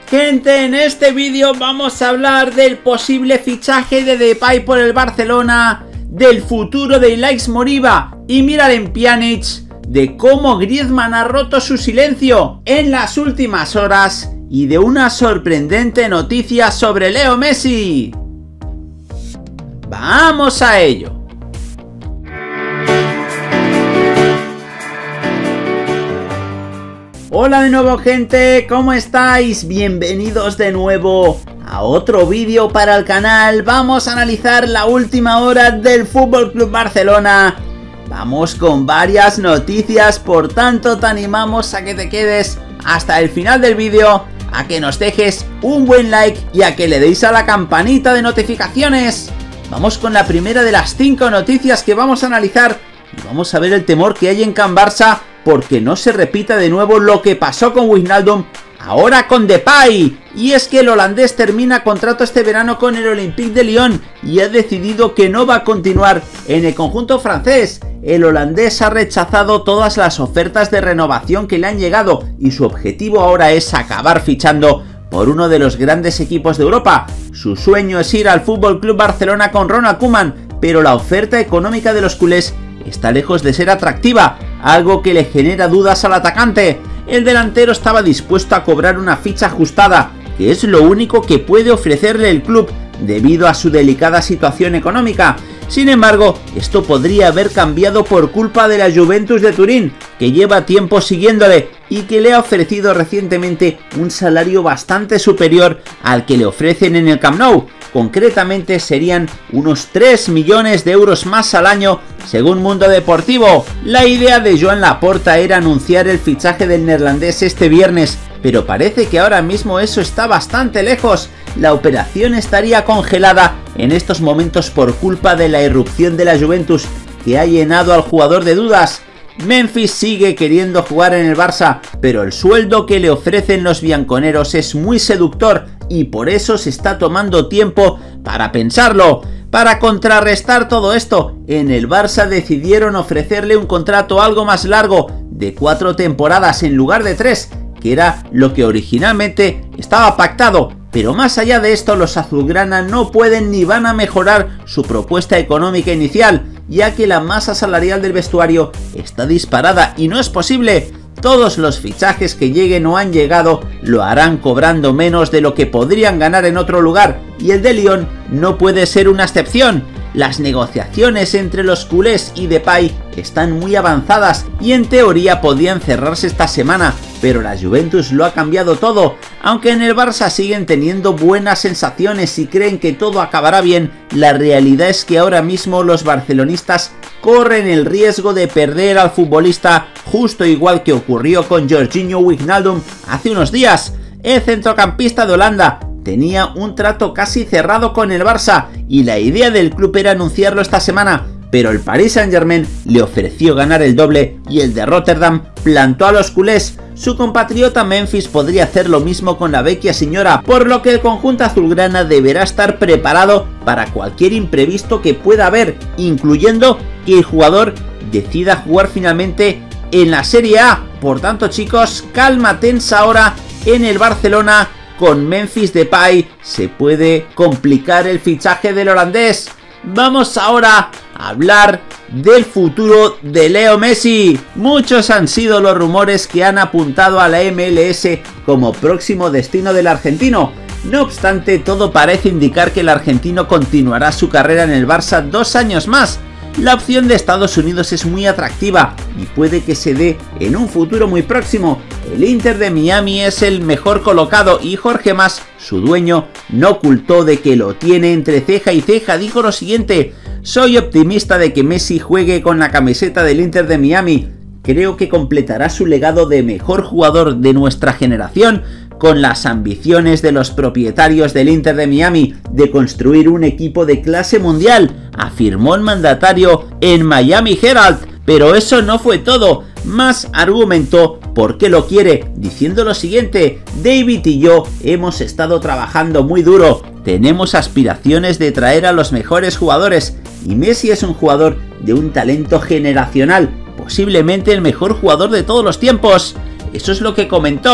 Gente, en este vídeo vamos a hablar del posible fichaje de Depay por el Barcelona, del futuro de Ilaix Moriba y Miralem Pjanic, de cómo Griezmann ha roto su silencio en las últimas horas y de una sorprendente noticia sobre Leo Messi. ¡Vamos a ello! Hola de nuevo, gente, ¿cómo estáis? Bienvenidos de nuevo a otro vídeo para el canal. Vamos a analizar la última hora del FC Barcelona. Vamos con varias noticias, por tanto te animamos a que te quedes hasta el final del vídeo, a que nos dejes un buen like y a que le deis a la campanita de notificaciones. Vamos con la primera de las 5 noticias que vamos a analizar y vamos a ver el temor que hay en Can Barça porque no se repita de nuevo lo que pasó con Wijnaldum, ahora con Depay. Y es que el holandés termina contrato este verano con el Olympique de Lyon y ha decidido que no va a continuar en el conjunto francés. El holandés ha rechazado todas las ofertas de renovación que le han llegado y su objetivo ahora es acabar fichando por uno de los grandes equipos de Europa. Su sueño es ir al FC Barcelona con Ronald Koeman, pero la oferta económica de los culés está lejos de ser atractiva, algo que le genera dudas al atacante. El delantero estaba dispuesto a cobrar una ficha ajustada, que es lo único que puede ofrecerle el club debido a su delicada situación económica. Sin embargo, esto podría haber cambiado por culpa de la Juventus de Turín, que lleva tiempo siguiéndole y que le ha ofrecido recientemente un salario bastante superior al que le ofrecen en el Camp Nou. Concretamente serían unos 3 millones de euros más al año, según Mundo Deportivo. La idea de Joan Laporta era anunciar el fichaje del neerlandés este viernes, pero parece que ahora mismo eso está bastante lejos. La operación estaría congelada en estos momentos por culpa de la irrupción de la Juventus, que ha llenado al jugador de dudas. Memphis sigue queriendo jugar en el Barça, pero el sueldo que le ofrecen los bianconeros es muy seductor y por eso se está tomando tiempo para pensarlo. Para contrarrestar todo esto, en el Barça decidieron ofrecerle un contrato algo más largo, de 4 temporadas en lugar de 3, que era lo que originalmente estaba pactado. Pero más allá de esto, los azulgrana no pueden ni van a mejorar su propuesta económica inicial, ya que la masa salarial del vestuario está disparada y no es posible. Todos los fichajes que lleguen o han llegado lo harán cobrando menos de lo que podrían ganar en otro lugar, y el de Lyon no puede ser una excepción. Las negociaciones entre los culés y Depay están muy avanzadas y en teoría podían cerrarse esta semana, pero la Juventus lo ha cambiado todo. Aunque en el Barça siguen teniendo buenas sensaciones y creen que todo acabará bien, la realidad es que ahora mismo los barcelonistas corren el riesgo de perder al futbolista, justo igual que ocurrió con Georginio Wijnaldum hace unos días. El centrocampista de Holanda tenía un trato casi cerrado con el Barça y la idea del club era anunciarlo esta semana, pero el Paris Saint-Germain le ofreció ganar el doble y el de Rotterdam plantó a los culés. Su compatriota Memphis podría hacer lo mismo con la vecchia señora, por lo que el conjunto azulgrana deberá estar preparado para cualquier imprevisto que pueda haber, incluyendo que el jugador decida jugar finalmente en la Serie A. Por tanto, chicos, calma tensa ahora en el Barcelona. Con Memphis Depay se puede complicar el fichaje del holandés. Vamos ahora a hablar del futuro de Leo Messi. Muchos han sido los rumores que han apuntado a la MLS como próximo destino del argentino. No obstante, todo parece indicar que el argentino continuará su carrera en el Barça 2 años más. La opción de Estados Unidos es muy atractiva y puede que se dé en un futuro muy próximo. El Inter de Miami es el mejor colocado y Jorge Mas, su dueño, no ocultó de que lo tiene entre ceja y ceja. Dijo lo siguiente: soy optimista de que Messi juegue con la camiseta del Inter de Miami. Creo que completará su legado de mejor jugador de nuestra generación, con las ambiciones de los propietarios del Inter de Miami de construir un equipo de clase mundial, afirmó el mandatario en Miami Herald. Pero eso no fue todo. Mas argumentó por qué lo quiere, diciendo lo siguiente: David y yo hemos estado trabajando muy duro, tenemos aspiraciones de traer a los mejores jugadores y Messi es un jugador de un talento generacional, posiblemente el mejor jugador de todos los tiempos. Eso es lo que comentó.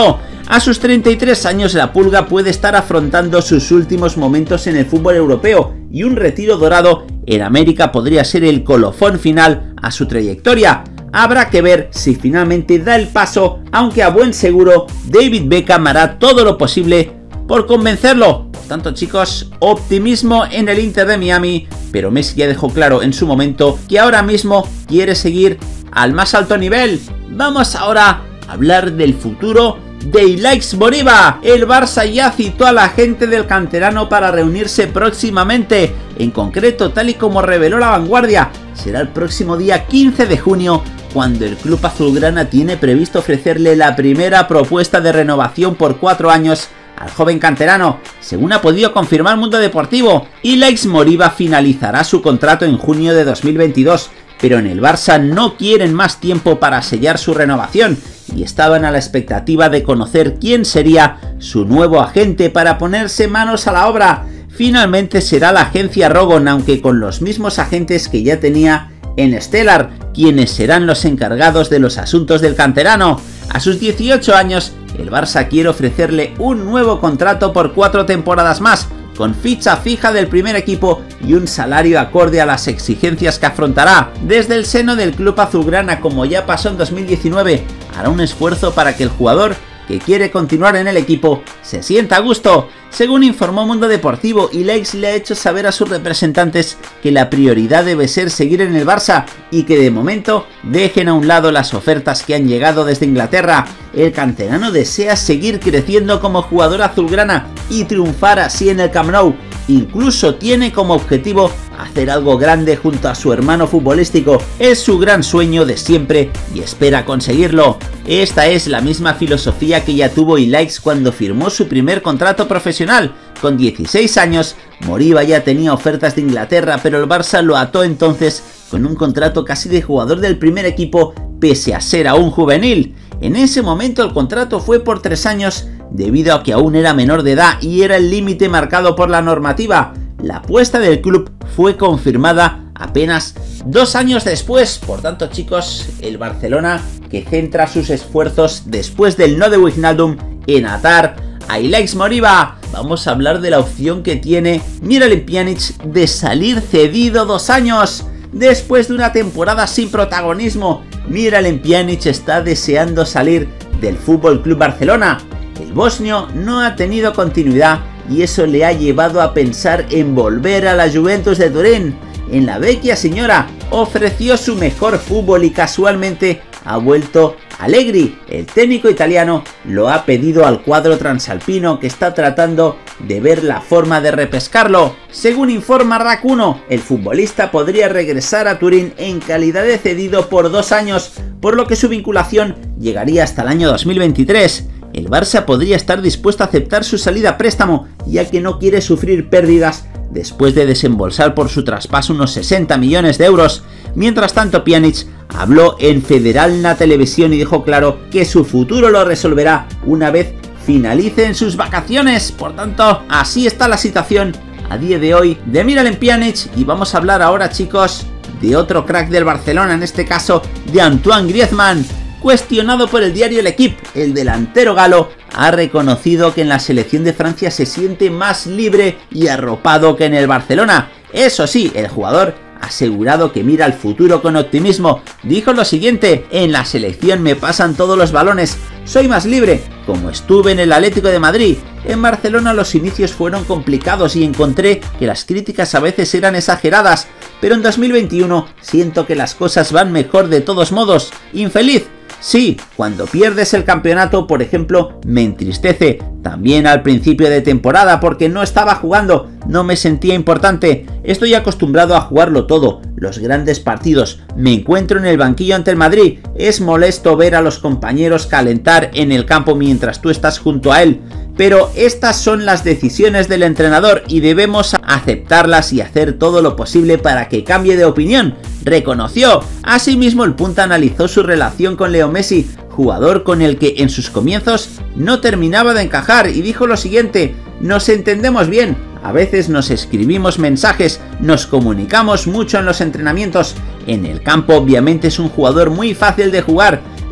A sus 33 años la Pulga puede estar afrontando sus últimos momentos en el fútbol europeo y un retiro dorado en América podría ser el colofón final a su trayectoria. Habrá que ver si finalmente da el paso, aunque a buen seguro David Beckham hará todo lo posible por convencerlo. Por tanto, chicos, optimismo en el Inter de Miami, pero Messi ya dejó claro en su momento que ahora mismo quiere seguir al más alto nivel. Vamos ahora a hablar del futuro de Ilaix Moriba. El Barça ya citó a la gente del canterano para reunirse próximamente. En concreto, tal y como reveló La Vanguardia, será el próximo día 15 de junio cuando el club azulgrana tiene previsto ofrecerle la primera propuesta de renovación por 4 años al joven canterano. Según ha podido confirmar Mundo Deportivo, Ilaix Moriba finalizará su contrato en junio de 2022, pero en el Barça no quieren más tiempo para sellar su renovación y estaban a la expectativa de conocer quién sería su nuevo agente para ponerse manos a la obra. Finalmente será la agencia Rogon, aunque con los mismos agentes que ya tenía en Stellar, quienes serán los encargados de los asuntos del canterano. A sus 18 años, el Barça quiere ofrecerle un nuevo contrato por 4 temporadas más, con ficha fija del primer equipo y un salario acorde a las exigencias que afrontará. Desde el seno del club azulgrana, como ya pasó en 2019, hará un esfuerzo para que el jugador que quiere continuar en el equipo se sienta a gusto. Según informó Mundo Deportivo, Ilaix le ha hecho saber a sus representantes que la prioridad debe ser seguir en el Barça y que de momento dejen a un lado las ofertas que han llegado desde Inglaterra. El canterano desea seguir creciendo como jugador azulgrana y triunfar así en el Camp Nou. Incluso tiene como objetivo hacer algo grande junto a su hermano futbolístico. Es su gran sueño de siempre y espera conseguirlo. Esta es la misma filosofía que ya tuvo Ilaix cuando firmó su primer contrato profesional. Con 16 años, Moriba ya tenía ofertas de Inglaterra, pero el Barça lo ató entonces con un contrato casi de jugador del primer equipo, pese a ser aún juvenil. En ese momento el contrato fue por 3 años, debido a que aún era menor de edad y era el límite marcado por la normativa. La apuesta del club fue confirmada apenas 2 años después. Por tanto, chicos, el Barcelona que centra sus esfuerzos después del no de Wijnaldum en atar a Ilaix Moriba. Vamos a hablar de la opción que tiene Miralem Pjanic de salir cedido 2 años. Después de una temporada sin protagonismo, Miralem Pjanic está deseando salir del FC Barcelona. El bosnio no ha tenido continuidad y eso le ha llevado a pensar en volver a la Juventus de Turín. En la vecchia señora ofreció su mejor fútbol y casualmente ha vuelto Allegri. El técnico italiano lo ha pedido al cuadro transalpino, que está tratando de ver la forma de repescarlo. Según informa RAC 1, el futbolista podría regresar a Turín en calidad de cedido por 2 años, por lo que su vinculación llegaría hasta el año 2023. El Barça podría estar dispuesto a aceptar su salida a préstamo, ya que no quiere sufrir pérdidas después de desembolsar por su traspaso unos 60 millones de euros. Mientras tanto, Pjanic habló en Federalna Televisión y dejó claro que su futuro lo resolverá una vez finalicen sus vacaciones. Por tanto, así está la situación a día de hoy de Miralem Pjanic. Y vamos a hablar ahora, chicos, de otro crack del Barcelona, en este caso de Antoine Griezmann. Cuestionado por el diario L'Equipe, el delantero galo ha reconocido que en la selección de Francia se siente más libre y arropado que en el Barcelona. Eso sí, el jugador ha asegurado que mira al futuro con optimismo. Dijo lo siguiente: en la selección me pasan todos los balones, soy más libre, como estuve en el Atlético de Madrid. En Barcelona los inicios fueron complicados y encontré que las críticas a veces eran exageradas, pero en 2021 siento que las cosas van mejor de todos modos. Infeliz. Sí, cuando pierdes el campeonato, por ejemplo, me entristece. También al principio de temporada, porque no estaba jugando, no me sentía importante. Estoy acostumbrado a jugarlo todo, los grandes partidos. Me encuentro en el banquillo ante el Madrid. Es molesto ver a los compañeros calentar en el campo mientras tú estás junto a él. Pero estas son las decisiones del entrenador y debemos aceptarlas y hacer todo lo posible para que cambie de opinión, reconoció. Asimismo, el punta analizó su relación con Leo Messi, jugador con el que en sus comienzos no terminaba de encajar, y dijo lo siguiente: nos entendemos bien, a veces nos escribimos mensajes, nos comunicamos mucho en los entrenamientos. En el campo obviamente es un jugador muy fácil de jugar.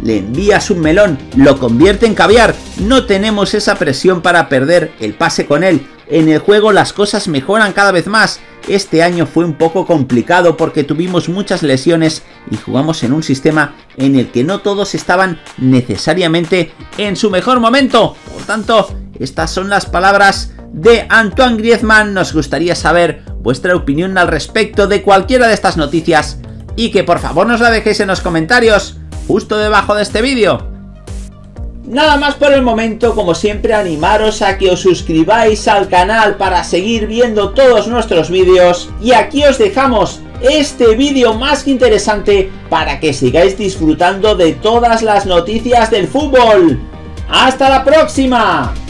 le envías un melón, lo convierte en caviar. No tenemos esa presión para perder el pase con él. En el juego las cosas mejoran cada vez más. Este año fue un poco complicado porque tuvimos muchas lesiones y jugamos en un sistema en el que no todos estaban necesariamente en su mejor momento. Por tanto, estas son las palabras de Antoine Griezmann. Nos gustaría saber vuestra opinión al respecto de cualquiera de estas noticias y que por favor nos la dejéis en los comentarios justo debajo de este vídeo. Nada más por el momento, como siempre animaros a que os suscribáis al canal para seguir viendo todos nuestros vídeos, y aquí os dejamos este vídeo más que interesante para que sigáis disfrutando de todas las noticias del fútbol. ¡Hasta la próxima!